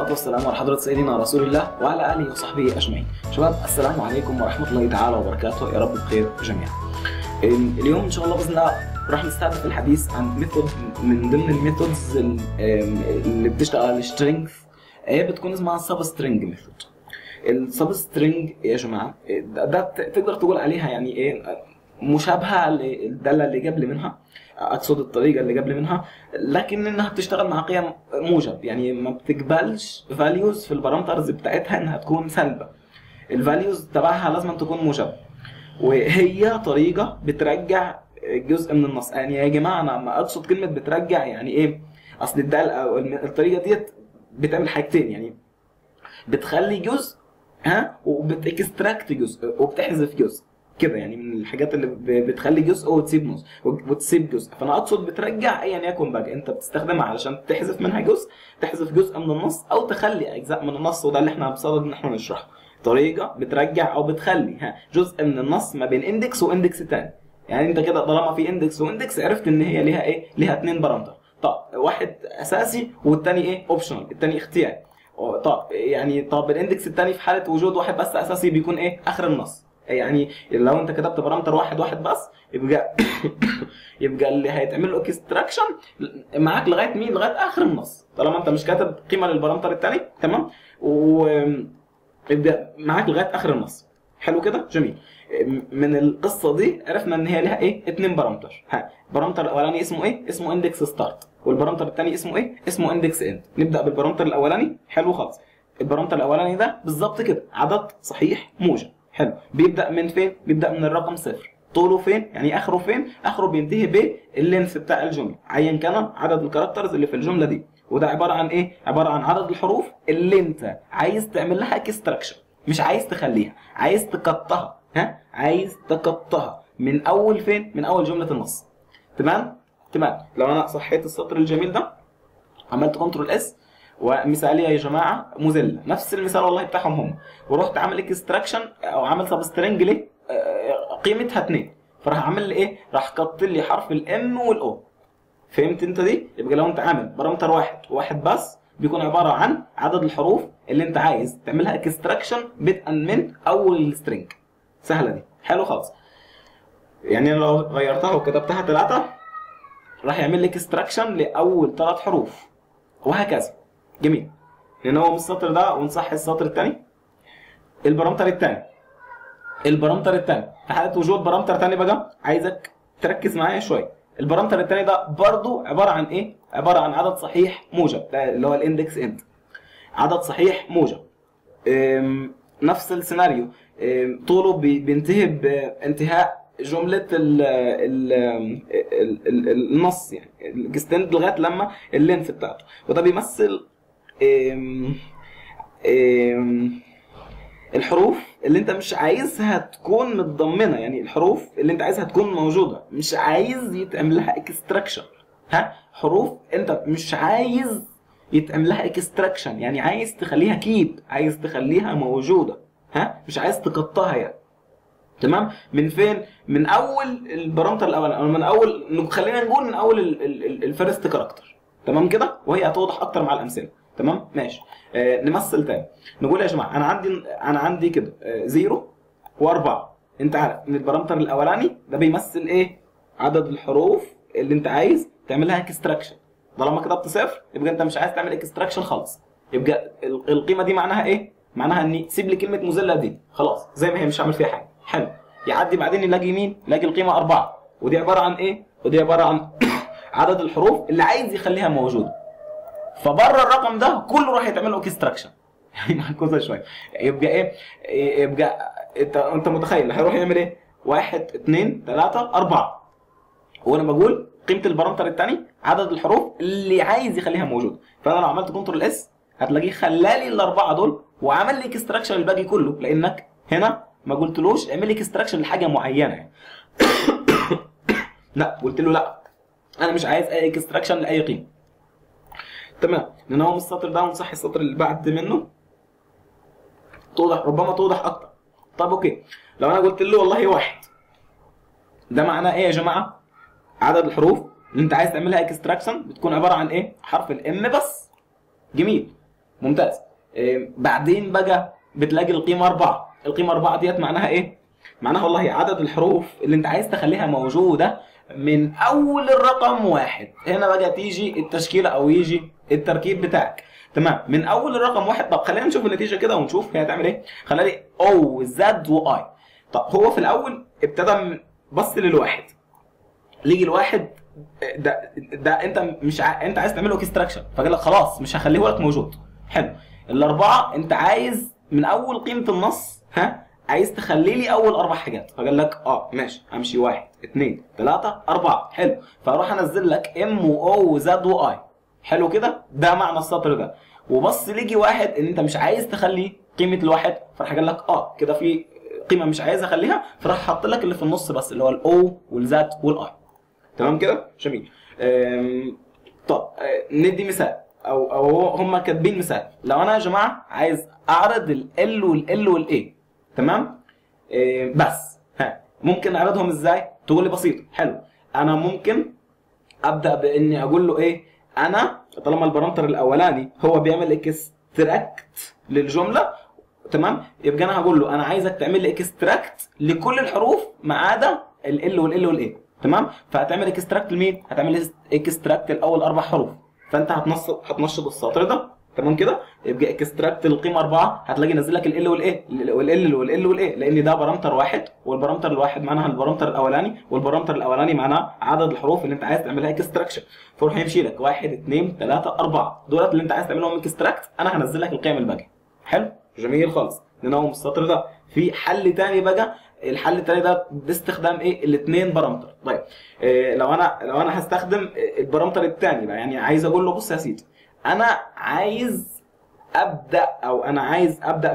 والصلاة والسلام على حضرة سيدنا رسول الله وعلى آله وصحبه أجمعين. شباب السلام عليكم ورحمة الله تعالى وبركاته، يا رب بخير جميعا. اليوم إن شاء الله بإذن الله راح نستهدف الحديث عن ميثود من ضمن الميثودز اللي بتشتغل السترينج، بتكون اسمها سب سترينج ميثود. السب سترينج يا جماعة ده تقدر تقول عليها يعني ايه، مشابهة للدالة اللي قبل منها، اقصد الطريقه اللي قبل منها، لكن انها بتشتغل مع قيم موجب، يعني ما بتقبلش فاليوز في البارامترز بتاعتها انها تكون سلبه. الفاليوز تبعها لازم تكون موجبه، وهي طريقه بترجع جزء من النص. يعني يا جماعه انا ما اقصد كلمه بترجع يعني ايه، اصل الداله الطريقه ديت بتعمل حاجتين، يعني بتخلي جزء وبتكستراكت جزء وبتحذف جزء كده، يعني من الحاجات اللي بتخلي جزء وتسيب جزء. فانا اقصد بترجع ايا يكن بقى، انت بتستخدمها علشان تحذف منها جزء، تحذف جزء من النص او تخلي اجزاء من النص، وده اللي احنا بصدد ان احنا نشرحه. طريقه بترجع او بتخلي جزء من النص ما بين اندكس واندكس تاني. يعني انت كده طالما في اندكس واندكس عرفت ان هي ليها ايه، ليها اتنين بارامتر. طب واحد اساسي والتاني ايه، اوبشنال، التاني اختياري. طب الاندكس التاني في حاله وجود واحد بس اساسي بيكون ايه، اخر النص. يعني لو انت كتبت بارامتر واحد بس يبقى يبقى اللي هيتعمل له اكستراكشن معاك لغايه مين، لغايه اخر النص، طالما انت مش كاتب قيمه للبارامتر الثاني. تمام، ويبقى معاك لغايه اخر النص. حلو كده، جميل. من القصه دي عرفنا ان هي لها ايه، اتنين بارامتر. البارامتر الاولاني اسمه ايه، اسمه اندكس ستارت، والبارامتر الثاني اسمه ايه، اسمه اندكس اند. نبدا بالبارامتر الاولاني. حلو خالص. البارامتر الاولاني ده بالظبط كده عدد صحيح موجب. حلو، بيبدا من فين؟ بيبدا من الرقم صفر. طوله فين؟ يعني اخره فين؟ اخره بينتهي باللينث بتاع الجمله، ايا كان عدد الكاركترز اللي في الجمله دي. وده عباره عن ايه؟ عباره عن عدد الحروف اللي انت عايز تعمل لها اكستراكشن، مش عايز تخليها، عايز تقطها. عايز تقطها من اول فين؟ من اول جمله النص. تمام؟ لو انا صحيت السطر الجميل ده، عملت كنترول اس، ومثاليه يا جماعه موزيلا نفس المثال والله بتاعهم هم، ورحت عامل اكستراكشن او عامل سبسترنج ليه قيمتها 2، فراح عامل لي ايه، راح قط لي حرف الام والاو. فهمت انت دي؟ يبقى لو انت عامل بارامتر واحد بس، بيكون عباره عن عدد الحروف اللي انت عايز تعملها اكستراكشن بدءا من اول السترنج. سهله دي، حلو خالص. يعني لو غيرتها وكتبتها 3 راح يعمل لي اكستراكشن لاول 3 حروف، وهكذا. جميل. ننوم السطر ده ونصحي السطر الثاني. البارامتر الثاني في حاله وجود بارامتر ثاني بقى، عايزك تركز معايا شويه. البارامتر الثاني ده برضو عباره عن ايه، عباره عن عدد صحيح موجب، ده اللي هو الاندكس اند، عدد صحيح موجب. نفس السيناريو، طوله بينتهي بانتهاء جمله النص، يعني الاكستند لغايه لما اللينث بتاعته، وده بيمثل الحروف اللي انت مش عايزها تكون متضمنه، يعني الحروف اللي انت عايزها تكون موجوده، مش عايز يتعمل لها اكستراكشن. حروف انت مش عايز يتعمل لها اكستراكشن، يعني عايز تخليها كيب، عايز تخليها موجوده، مش عايز تقطعها يعني. تمام؟ من فين؟ من اول البارامتر الاول، او من اول، خلينا نقول من اول الفيرست كاركتر. تمام كده؟ وهي هتوضح اكتر مع الامثله. تمام؟ ماشي. نمثل تاني، نقول يا جماعه انا عندي كده 0 و4. انت عارف ان البارامتر الاولاني ده بيمثل ايه؟ عدد الحروف اللي انت عايز تعملها اكستراكشن. طالما كتبت 0 يبقى انت مش عايز تعمل اكستراكشن خالص، يبقى القيمه دي معناها ايه؟ معناها اني سيب لي كلمه موزيلا دي خلاص زي ما هي، مش هعمل فيها حاجه. حلو. يعدي بعدين يلاقي مين؟ يلاقي القيمه 4، ودي عباره عن ايه؟ ودي عباره عن عدد الحروف اللي عايز يخليها موجوده. فبره الرقم ده كله راح يتعمل له اكستراكشن. يعني معكوسه شويه. يبقى ايه؟ يبقى انت متخيل هيروح يعمل ايه؟ 1 2 3 4، وانا بقول قيمه البارامتر الثاني عدد الحروف اللي عايز يخليها موجوده. فانا لو عملت كنترول اس هتلاقيه خلالي الاربعه دول وعمل لي اكستراكشن الباقي كله، لانك هنا ما قلتلوش اعمل لي اكستراكشن لحاجه معينه يعني. لا، قلت له لا انا مش عايز اي اكستراكشن لاي قيمه. تمام. ننوم السطر ده ونصحي السطر اللي بعد منه، ربما توضح اكتر. طب اوكي، لو انا قلت له والله 1، ده معناه ايه يا جماعه؟ عدد الحروف اللي انت عايز تعملها اكستراكشن بتكون عباره عن ايه؟ حرف الام بس. جميل. ممتاز. بعدين بقى بتلاقي القيمه 4. القيمه 4 ديت معناها ايه؟ معناها والله عدد الحروف اللي انت عايز تخليها موجوده من اول الرقم 1. هنا بقى تيجي التشكيله او يجي التركيب بتاعك. تمام، من اول الرقم 1. طب خلينا نشوف النتيجه كده ونشوف هي هتعمل ايه. خلينا لي او زد واي. طب هو في الاول ابتدى بص للواحد، ليجي الواحد ده انت مش انت عايز تعمله اكستراكشن، فقال لك خلاص مش هخليه لك موجود. حلو. الاربعه انت عايز من اول قيمه النص، عايز تخلي لي اول 4 حاجات، فقال لك ماشي، امشي 1 2 3 4. حلو. فاروح انزل لك ام واو وزد واي. حلو كده، ده معنى السطر ده. وبص ليجي واحد ان انت مش عايز تخلي قيمه الواحد، فراح قال لك كده في قيمه مش عايز اخليها، فراح حط لك اللي في النص بس، اللي هو الاو والزد والاي. تمام كده؟ جميل. طب ندي مثال، او هم كاتبين مثال. لو انا يا جماعه عايز اعرض ال والال والاي، تمام؟ بس ممكن اعرضهم ازاي؟ تقول لي بسيط. حلو. انا ممكن ابدا باني اقول له ايه؟ انا طالما البارامتر الاولاني هو بيعمل اكستراكت للجمله، تمام؟ يبقى انا هقول له انا عايزك تعمل لي اكستراكت لكل الحروف ما عدا ال والال والاي. تمام؟ فهتعمل اكستراكت لمين؟ هتعمل اكستراكت لاول 4 حروف. فانت هتنشط السطر ده. تمام كده؟ يبقى اكستراكت القيمه 4، هتلاقي نزل لك ال والاي والال والاي، لان ده بارامتر واحد، والبارامتر الواحد معناها البارامتر الاولاني، والبارامتر الاولاني معناه عدد الحروف اللي انت عايز تعملها اكستراكشن. فروح يمشي لك 1 2 3 4 دولت اللي انت عايز تعملهم اكستراكت، انا هنزل لك القيم الباقيه. حلو؟ جميل خالص. ننوم السطر ده. في حل تاني بقى، الحل التاني ده باستخدام ايه؟ الاثنين بارامتر. طيب لو انا هستخدم البارامتر الثاني بقى، يعني عايز اقول له بص يا سيدي، انا عايز ابدا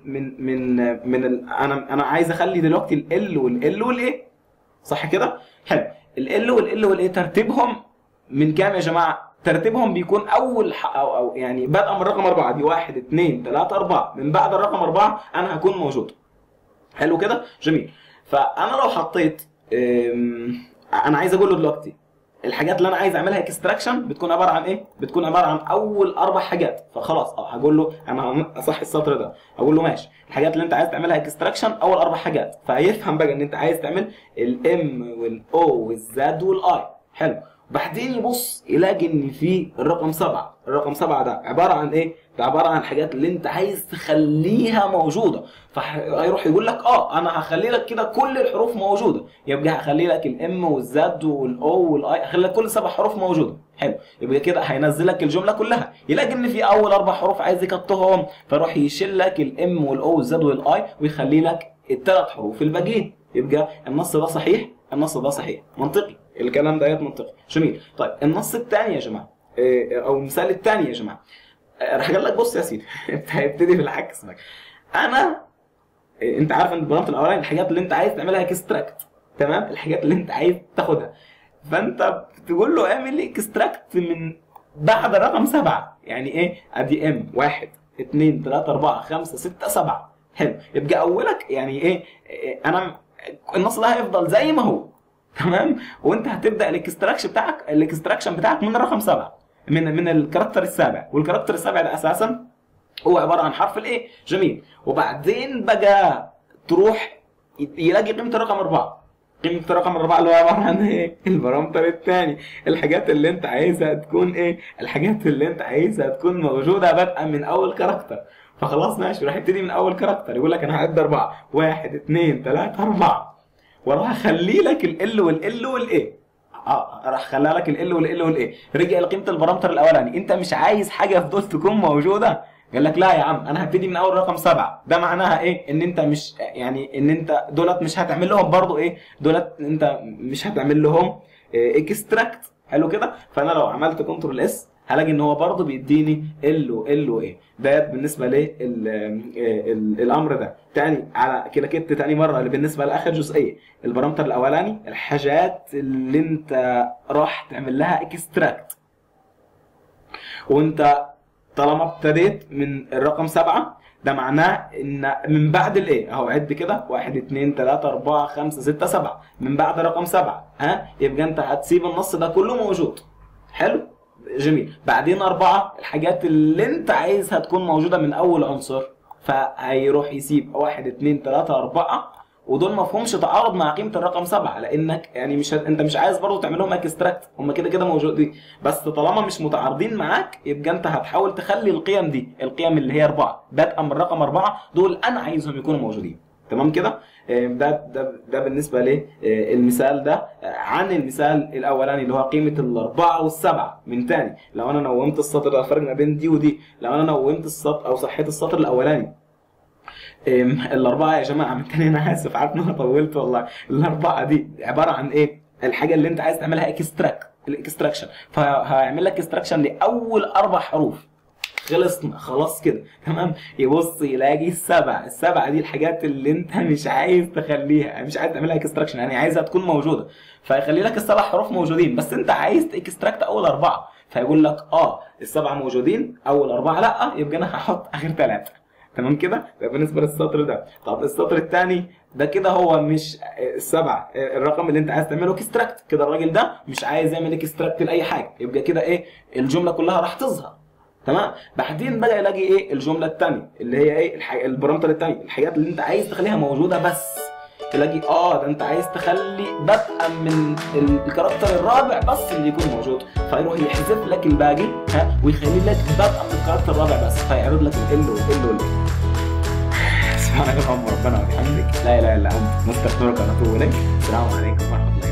انا عايز اخلي دلوقتي ال والاي، صح كده؟ حلو. ال والاي ترتيبهم من كام يا جماعه؟ ترتيبهم بيكون اول او يعني بدءا من رقم 4 دي 1 2 3 4، من بعد الرقم 4 انا هكون موجود. حلو كده؟ جميل. فانا لو حطيت انا عايز اقول له دلوقتي الحاجات اللي انا عايز اعملها اكستراكشن بتكون عباره عن ايه؟ بتكون عباره عن اول 4 حاجات. فخلاص هقول له انا اصحي السطر ده، اقول له ماشي، الحاجات اللي انت عايز تعملها اكستراكشن اول 4 حاجات، فهيفهم بقى ان انت عايز تعمل الام والاو والزد والاي. حلو. بعدين يبص يلاقي ان في الرقم 7. الرقم 7 ده عباره عن ايه؟ ده عباره عن الحاجات اللي انت عايز تخليها موجوده، فهيروح يقول لك انا هخلي لك كده كل الحروف موجوده. يبقى هخلي لك الام والزد والاو والاي، هخلي لك كل 7 حروف موجوده. حلو. يبقى كده هينزل لك الجمله كلها، يلاقي ان في اول 4 حروف عايز يكتهم، فيروح يشيل لك الام والاو والزد والاي ويخلي لك ال3 حروف الباقيين. يبقى النص ده صحيح، النص ده صحيح، منطقي الكلام ده منطقي. جميل. طيب النص الثاني يا جماعه، او المثال الثاني يا جماعه، راح قال لك بص يا سيدي انت هيبتدي في العكس بقى. انت عارف ان البارامتر الاولاني الحاجات اللي انت عايز تعملها اكستراكت، تمام؟ الحاجات اللي انت عايز تاخدها، فانت بتقول له اعمل اكستراكت من بعد رقم 7. يعني ايه؟ ادي ام 1 2 3 4 5 6 7. حلو. يبقى اولك يعني ايه؟ انا النص ده هيفضل زي ما هو، تمام؟ وانت هتبدا الاكستراكشن بتاعك من الرقم 7، من الكاركتر السابع، والكاركتر السابع ده اساسا هو عباره عن حرف الايه. جميل. وبعدين بقى تروح يلاقي قيمه الرقم 4. قيمه الرقم 4 اللي هو عباره عن ايه؟ البارامتر الثاني. الحاجات اللي انت عايزها تكون ايه؟ الحاجات اللي انت عايزها تكون موجوده بادئه من اول كاركتر. فخلاص ماشي، راح يبتدي من اول كاركتر، يقول لك انا هعد 4 1 2 3 4، وراح اخلي لك ال والال والاي. راح خلى لك ال والال والاي. رجع لقيمه البارامتر الاولاني، انت مش عايز حاجه في دول تكون موجوده؟ قال لك لا يا عم، انا هبتدي من اول رقم 7. ده معناها ايه؟ ان انت مش يعني ان انت دولت مش هتعمل لهم برضو ايه؟ دولت انت مش هتعمل لهم اكستراكت. حلو كده؟ فانا لو عملت كنترول اس هلاقي ان هو برضه بيديني ال وايه. ده بالنسبه للامر ده. تاني على كده تاني مره اللي بالنسبه لاخر جزئيه، البارامتر الاولاني الحاجات اللي انت راح تعمل لها اكستراكت، وانت طالما ابتديت من الرقم 7 ده معناه ان من بعد الايه اهو عد كده 1 2 3 4 5 6 7، من بعد رقم 7 يبقى انت هتسيب النص ده كله موجود. حلو. جميل. بعدين 4 الحاجات اللي انت عايزها تكون موجوده من اول عنصر، فهيروح يسيب 1 2 3 4، ودول ما فيهمش تعارض مع قيمه الرقم 7، لانك يعني انت مش عايز برضه تعمل لهم اكستراكت، هم كده كده موجودين، بس طالما مش متعارضين معاك يبقى انت هتحاول تخلي القيم دي، القيم اللي هي 4 بادئه من رقم 4 دول انا عايزهم يكونوا موجودين. تمام كده؟ ده بالنسبه للمثال ده عن المثال الاولاني اللي هو قيمه الاربعه والسبعه. من تاني لو انا نومت السطر ده، الفرق ما بين دي ودي، لو انا نومت السطر او صحيت السطر الاولاني الاربعه يا جماعه، من تاني انا اسف عارف ان انا طولت والله، الاربعه دي عباره عن ايه؟ الحاجه اللي انت عايز تعملها الاكستراكشن، فهيعمل لك اكستراكشن لاول 4 حروف. خلصنا خلاص كده تمام. يبص يلاقي السبعه دي الحاجات اللي انت مش عايز تخليها، مش عايز تعملها اكستراكشن، يعني عايزها تكون موجوده، فيخلي لك ال7 حروف موجودين، بس انت عايز تاكستراكت اول 4، فيقول لك ال7 موجودين، اول 4 لا، يبقى انا هحط اخر 3. تمام كده؟ ده بالنسبه للسطر ده. طب السطر الثاني ده كده هو مش ال7 الرقم اللي انت عايز تعمله اكستراكت، كده الراجل ده مش عايز يعمل اكستراكت لاي حاجه، يبقى كده ايه؟ الجمله كلها راح تظهر. تمام. بعدين بقى يلاقي ايه؟ الجمله الثانيه اللي هي ايه؟ البارامتر الثاني، الحاجات اللي انت عايز تخليها موجوده، بس تلاقي ده انت عايز تخلي بدءا من الكاركتر الرابع بس اللي يكون موجود، فيروح يحذف لك الباقي ويخلي لك بدءا من الكاركتر الرابع بس، فيعرض لك ال وال. سبحانك اللهم ربنا وبحمدك لا اله الا انت نستغفرك ونتوب اليك. السلام عليكم ورحمه الله.